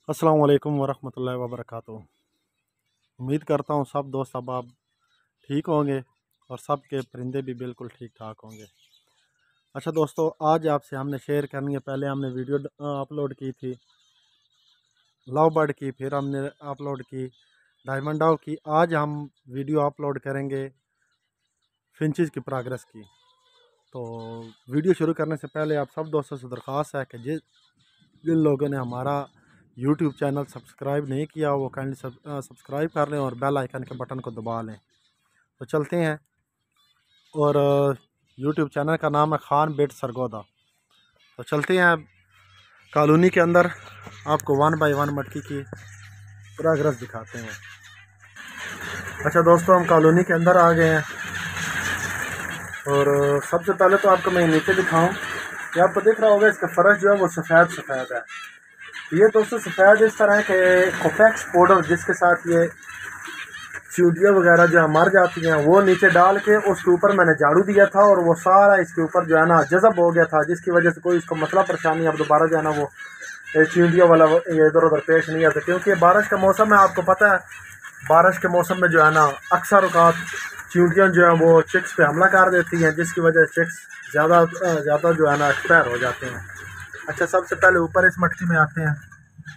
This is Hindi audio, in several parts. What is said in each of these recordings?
अस्सलाम वालेकुम वरहमतुल्लाहि वबरकातुहू। उम्मीद करता हूँ सब दोस्त अब ठीक होंगे और सब के परिंदे भी बिल्कुल ठीक ठाक होंगे। अच्छा दोस्तों, आज आपसे हमने शेयर करनी है। पहले हमने वीडियो अपलोड की थी लव बर्ड की, फिर हमने अपलोड की डायमंड डॉव की। आज हम वीडियो अपलोड करेंगे फिंचेस की प्रोग्रेस की। तो वीडियो शुरू करने से पहले आप सब दोस्तों से दरख्वास्त है कि जिन लोगों ने हमारा यूट्यूब चैनल सब्सक्राइब नहीं किया वो काइंडली सब्सक्राइब कर लें और बेल आइकन के बटन को दबा लें। तो चलते हैं। और यूट्यूब चैनल का नाम है खान बेट सरगोदा। तो चलते हैं कॉलोनी के अंदर, आपको 1 बाय 1 मटकी की प्रोग्रेस दिखाते हैं। अच्छा दोस्तों, हम कॉलोनी के अंदर आ गए हैं और सबसे पहले तो आपको मैं नीचे दिखाऊं। ये आपको दिख रहा होगा, इसका फर्श जो है वो सफ़ेद है। ये दोस्तों सफ़ेद इस तरह के कोपेक्स पाउडर जिसके साथ ये चींटियाँ वगैरह जो मर जाती हैं वो नीचे डाल के उसके ऊपर मैंने झाड़ू दिया था और वो सारा इसके ऊपर जो है ना जज़ब हो गया था, जिसकी वजह से कोई इसको मसला परेशानी अब दोबारा जो है ना वो चींटियों वाला ये इधर उधर पेश नहीं आता। क्योंकि बारिश का मौसम है, आपको पता है बारिश के मौसम में जो है ना अक्सर औकात चींटियाँ जो हैं वो चिक्स पे हमला कर देती हैं, जिसकी वजह से चिक्स ज़्यादा जो है ना एक्सपायर हो जाते हैं। अच्छा, सबसे पहले ऊपर इस मटकी में आते हैं।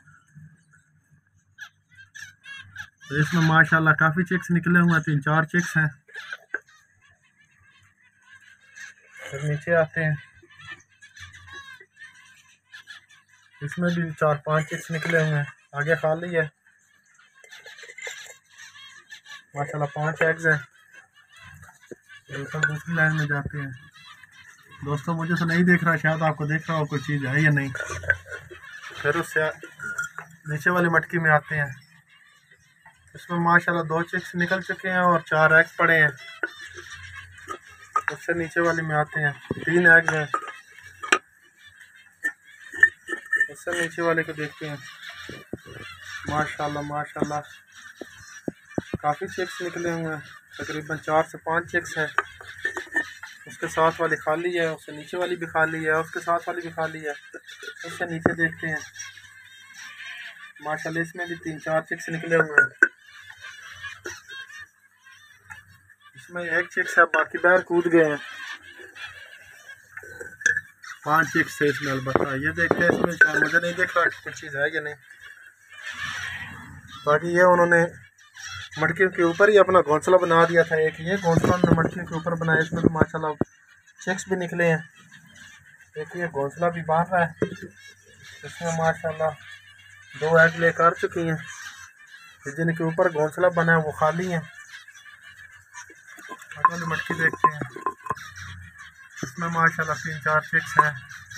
तो इसमें माशाल्लाह काफ़ी चिक्स निकले हुए हैं, 3-4 चिक्स हैं। फिर नीचे आते हैं, इसमें भी 4-5 चिक्स निकले हुए हैं। आगे खाली है माशाल्लाह, 5 एग्स हैं। बिल्कुल दूसरी लाइन में जाते हैं। दोस्तों मुझे तो नहीं देख रहा, शायद आपको देख रहा हो कोई चीज़ है या नहीं। फिर उससे नीचे वाली मटकी में आते हैं। इसमें माशाल्लाह 2 चिक्स निकल चुके हैं और 4 एग्स पड़े हैं। उससे नीचे वाली में आते हैं, 3 एग्स हैं। उससे नीचे वाले को देखते हैं। माशाल्लाह काफ़ी चिक्स निकले हुए हैं, तकरीबन 4 से 5 चिक्स हैं। उसके साथ वाली खाली है, उससे नीचे वाली भी खाली है, उसके साथ वाली भी खाली है। उससे नीचे देखते हैं, माशाल्लाह इसमें भी 3-4 चिक्स निकले हुए हैं। इसमें 1 चिक्स है, बाकी बाहर कूद गए हैं। 5 चिक्स है इसमें। अलबत्ता ये देखते हैं, इसमें शायद मुझे नहीं देख रहा कुछ चीज़ है या नहीं। बाकी ये उन्होंने मटकी के ऊपर ही अपना घोंसला बना दिया था। एक ये घोंसला उन्होंने मटकी के ऊपर बनाया, इसमें तो माशाल्लाह चिक्स भी निकले हैं। एक ये घोंसला भी बांध रहा है, इसमें माशाल्लाह 2 एग ले कर चुकी हैं। जिनके ऊपर घोंसला बना है वो खाली है। वाली मटकी देखते हैं, इसमें माशाल्लाह 3-4 चिक्स हैं।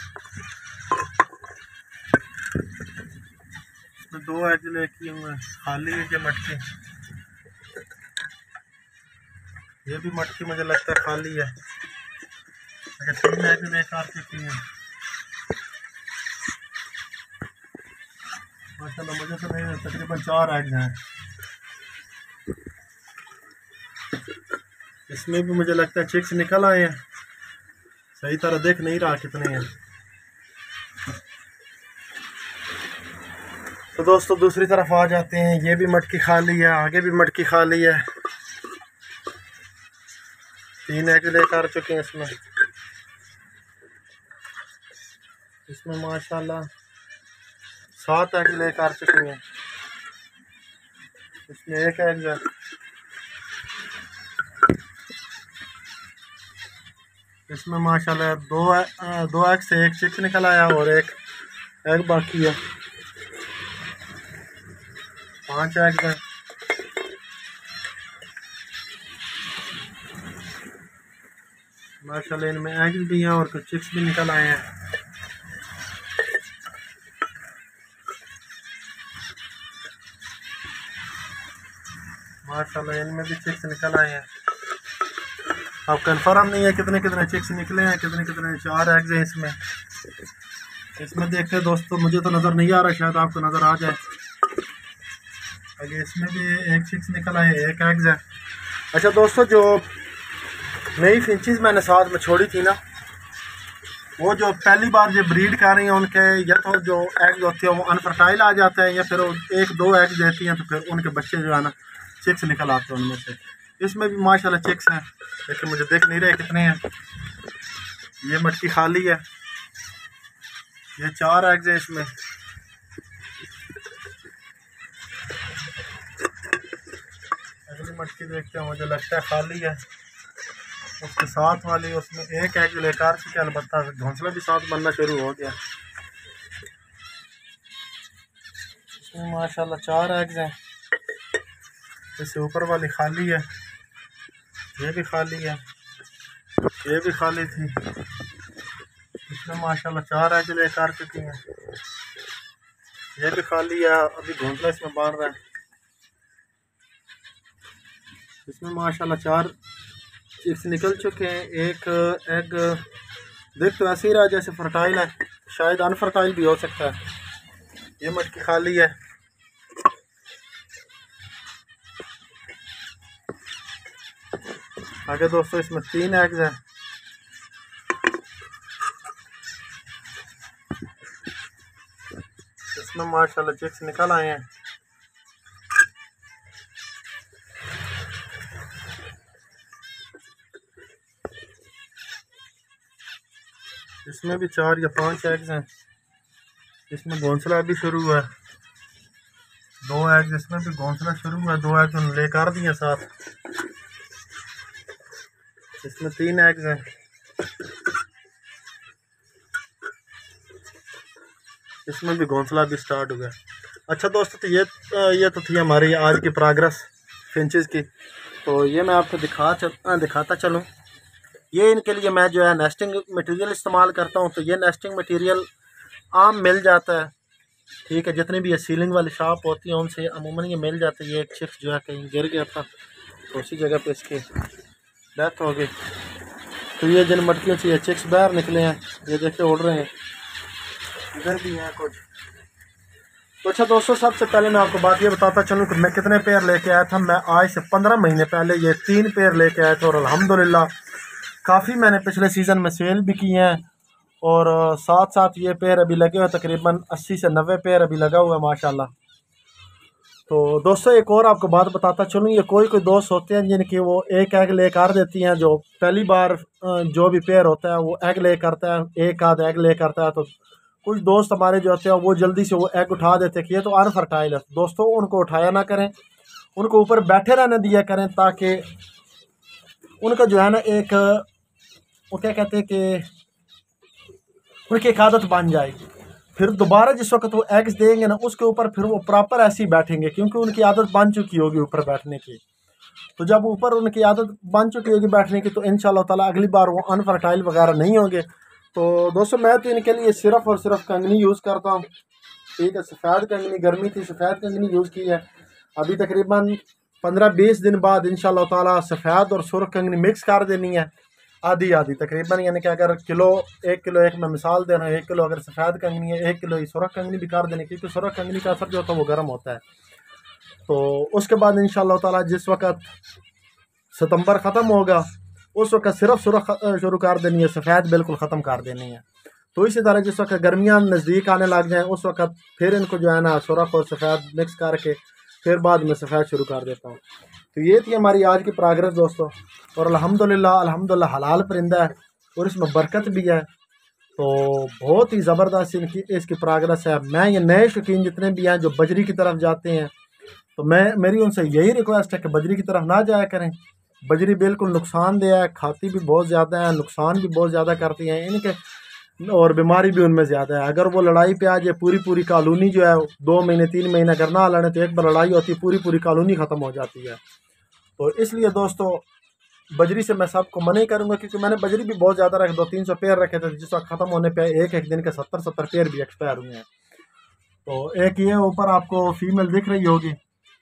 इसमें 2 एग ले किए हुए हैं, खाली है ये मटकी। ये भी मटकी मुझे लगता है खाली है। अगर 3 एग लेकर चुकी हैं माशाल्लाह, मुझे तो नहीं, तकरीबन 4 एग हैं। इसमें भी मुझे लगता है चिक्स निकल आए हैं, सही तरह देख नहीं रहा कितने हैं। तो दोस्तों दूसरी तरफ आ जाते हैं। ये भी मटकी खाली है, आगे भी मटकी खाली है। 3 एग लेकर चुके हैं इसमें। इसमें माशाल्लाह 7 एग लेकर चुके हैं। इसमें 1 एग है। इसमें माशाल्लाह 2 एग से 1 चिक्स निकल आया और 1 एग बाकी है। 5 एग हैं। माशाल्लाह इनमें एग भी हैं और कुछ चिक्स भी निकल आए हैं। माशाल्लाह इनमें भी चिक्स निकल आए हैं। अब कंफर्म नहीं है कितने कितने चिक्स निकले हैं, कितने कितने 4 एग्स हैं इसमें। इसमें देखते हैं दोस्तों, मुझे तो नज़र नहीं आ रहा, शायद आपको नज़र आ जाए। आगे इसमें भी 1 चिक्स निकल आए, 1 एग्स है। अच्छा दोस्तों, जो नई फिंचेस मैंने साथ में छोड़ी थी ना, वो जो पहली बार जो ब्रीड कर रही हैं उनके या तो जो एग होते हैं वो अनफर्टाइल आ जाते हैं, या फिर एक दो एग देती हैं तो फिर उनके बच्चे जो है ना चिक्स निकल आते हैं उनमें से। इसमें भी माशाल्लाह चिक्स हैं, लेकिन मुझे देख नहीं रहे कितने हैं। ये मटकी खाली है, ये 4 एग्स हैं इसमें। अगली मटकी देखते हैं, मुझे लगता है खाली है। उसके साथ वाली उसमें एक एग लेकर चुके, अलबत्ता घोंसला भी साथ बनना शुरू हो गया। इसमें माशाल्लाह 4 एग्स हैं। इससे ऊपर वाली खाली है, ये भी खाली है, ये भी खाली थी। इसमें माशाल्लाह 4 एग लेकर चुकी हैं। ये भी खाली है, अभी घोंसला इसमें बांध रहा है। इसमें माशाल्लाह 4 चिक्स निकल चुके हैं। एक एग देख तो ऐसे ही रहा जैसे फर्टाइल है, शायद अनफर्टाइल भी हो सकता है। ये मटकी खाली है। आगे दोस्तों इसमें 3 एग्स हैं। इसमें माशाल्लाह चिक्स निकल आए हैं। इसमें भी 4 या 5 एग्स हैं। इसमें घोंसला अभी शुरू हुआ है। 2 एग्स इसमें भी घोंसला शुरू हुआ है, 2 एग्स उन्होंने लेकर दिए साथ। इसमें 3 एग्स हैं। इसमें भी घोंसला भी स्टार्ट हो गया। अच्छा दोस्तों, तो ये तो थी हमारी आज की प्रोग्रेस फिंचेस की। तो ये मैं आपको दिखाता चलूँ। ये इनके लिए मैं जो है नेस्टिंग मटेरियल इस्तेमाल करता हूँ। तो ये नेस्टिंग मटेरियल आम मिल जाता है, ठीक है। जितनी भी ये सीलिंग वाली शॉप होती है उनसे अमूमन ये मिल जाता है। ये एक चिक्स जो है कहीं गिर गया था, तो उसी जगह पे इसकी डेथ हो गई। तो ये जिन मटकियों से ये चिक्स बाहर निकले हैं, ये देखिए उड़ रहे हैं। इधर भी हैं कुछ। तो अच्छा दोस्तों, सबसे पहले मैं आपको बात ये बताता चलूँ कि मैं कितने पेयर लेके आया था। मैं आज से 15 महीने पहले ये 3 पेयर लेके आया था, और अल्हम्दुलिल्लाह काफ़ी मैंने पिछले सीज़न में सेल भी किए हैं। और साथ साथ ये पेयर अभी लगे हुए, तकरीबन 80 से 90 पेयर अभी लगा हुआ है माशाल्लाह। तो दोस्तों एक और आपको बात बताता चलूँ, ये कोई दोस्त होते हैं जिनकी वो एक एग ले कर देती हैं। जो पहली बार जो भी पेयर होता है वो एग ले करता है, एक आध एग ले करता है। तो कुछ दोस्त हमारे जो होते हैं वो जल्दी से वो एग उठा देते हैं कि ये तो अनफर्टाइल है। दोस्तों उनको उठाया ना करें, उनको ऊपर बैठे रहने दिया करें, ताकि उनका जो है ना एक वो क्या कहते हैं कि उनकी एक आदत बन जाए। फिर दोबारा जिस वक्त वो एग्स देंगे ना, उसके ऊपर फिर वो प्रॉपर ऐसे ही बैठेंगे, क्योंकि उनकी आदत बन चुकी होगी ऊपर बैठने की। तो जब ऊपर उनकी आदत बन चुकी होगी बैठने की, तो इंशाल्लाह ताला अगली बार वो अनफर्टाइल वगैरह नहीं होंगे। तो दोस्तों मैं तो इनके लिए सिर्फ और सिर्फ कंगनी यूज़ करता हूँ, ठीक है। सफ़ेद कंगनी, गर्मी थी सफ़ेद कंगनी यूज़ की है। अभी तकरीबन 15-20 दिन बाद इंशाल्लाह ताला सफ़ेद और सुर्ख कंगनी मिक्स कर देनी है, आधी आधी तकरीबन। यानी कि अगर एक किलो एक मैं मिसाल दे रहा हूँ, 1 किलो अगर सफ़ेद कंगनी है, 1 किलो ही सुरख कंगनी भी कर देनी, क्योंकि सुरख कंगनी का असर जो होता है वो गर्म होता है। तो उसके बाद इंशाल्लाह ताला जिस वक्त सितंबर ख़त्म होगा उस वक्त सिर्फ सुरख शुरू कर देनी है, सफ़ेद बिल्कुल ख़त्म कर देनी है। तो इसी तरह जिस वक्त गर्मियाँ नज़दीक आने लग जाएँ उस वक्त फिर इनको जो है ना सुरख और सफ़ेद मिक्स करके फिर बाद में सफ़ेद शुरू कर देता हूँ। तो ये थी हमारी आज की प्रोग्रेस दोस्तों। और अल्हम्दुलिल्लाह हलाल परिंदा है और इसमें बरकत भी है। तो बहुत ही ज़बरदस्त इसकी प्रोग्रेस है। मैं ये नए शौकीन जितने भी हैं जो बजरी की तरफ जाते हैं, तो मेरी उनसे यही रिक्वेस्ट है कि बजरी की तरफ ना जाया करें। बजरी बिल्कुल नुकसानदेह है, खाती भी बहुत ज़्यादा है, नुकसान भी बहुत ज़्यादा करती हैं इनके, और बीमारी भी उनमें ज़्यादा है। अगर वो लड़ाई पे आ जाए, पूरी कॉलोनी जो है 2 महीने 3 महीने अगर ना लड़े तो एक बार लड़ाई होती है पूरी कॉलोनी ख़त्म हो जाती है। तो इसलिए दोस्तों बजरी से मैं सबको मना ही करूँगा, क्योंकि मैंने बजरी भी बहुत ज़्यादा रखे, 200-300 पेयर रखे थे, जिस वक्त ख़त्म होने पे एक दिन के 70-70 पेयर भी एक्सपायर हुए हैं। तो एक ये ऊपर आपको फीमेल दिख रही होगी,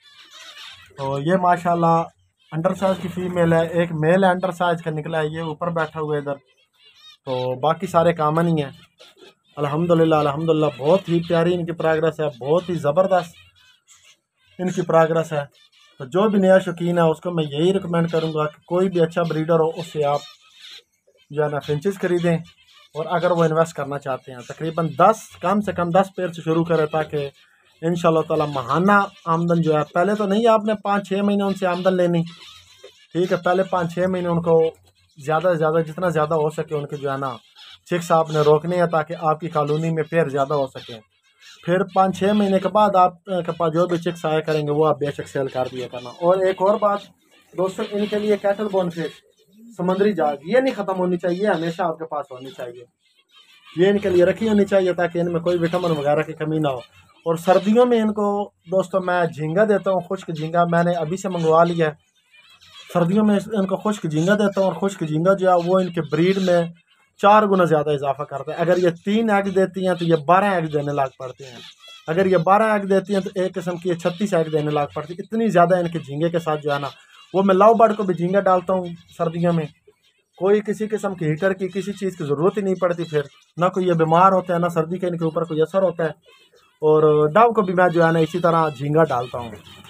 तो ये माशाल्लाह अंडर साइज़ की फ़ीमेल है। एक मेल है अंडर साइज़ का निकला है, ये ऊपर बैठा हुआ है इधर। तो बाकी सारे कॉमन ही हैं। अल्हम्दुलिल्लाह बहुत ही प्यारी इनकी प्रोग्रेस है, बहुत ही ज़बरदस्त इनकी प्रोग्रेस है। तो जो भी नया शौकीन है उसको मैं यही रिकमेंड करूँगा कि कोई भी अच्छा ब्रीडर हो उससे आप जो है ना फिंचेस ख़रीदें। और अगर वो इन्वेस्ट करना चाहते हैं तकरीबन 10 कम से कम 10 पेड़ से शुरू करें, ताकि इंशाल्लाह ताला महाना आमदन जो है, पहले तो नहीं आपने 5-6 महीने उनसे आमदन लेनी, ठीक है, पहले 5-6 महीने उनको ज़्यादा से ज़्यादा जितना ज़्यादा हो सके उनके जो है ना चिक्स आपने रोकने हैं, ताकि आपकी कॉलोनी में पेड़ ज़्यादा हो सकें। फिर 5-6 महीने के बाद आप के पास जो भी चिक्स आया करेंगे वो आप बेशक सेल कर दिया करना। और एक और बात दोस्तों, इनके लिए कैटल बोन फिश, समुद्री जाग, ये नहीं ख़त्म होनी चाहिए, हमेशा आपके पास होनी चाहिए। ये इनके लिए रखी होनी चाहिए ताकि इनमें कोई विटामिन वगैरह की कमी ना हो। और सर्दियों में इनको दोस्तों मैं झींगा देता हूँ, खुश्क झींगा मैंने अभी से मंगवा लिया है। सर्दियों में इनको खुश्क झींगा देता हूँ, और खुश्क झींगा जो है वो इनके ब्रीड में 4 गुना ज़्यादा इजाफा करता है। अगर ये 3 एग देती हैं तो ये 12 एग देने लायक पड़ते हैं। अगर ये 12 एग देती हैं तो एक किस्म की 36 एग देने लायक पड़ती है। इतनी ज़्यादा इनके झींगे के साथ जो है ना, वो मैं लव बर्ड को भी झींगा डालता हूँ सर्दियों में, कोई किसी किस्म की हीटर की किसी चीज़ की ज़रूरत ही नहीं पड़ती। फिर ना कोई ये बीमार होता है, ना सर्दी का इनके ऊपर कोई असर होता है। और डव को भी मैं जो है ना इसी तरह झींगा डालता हूँ।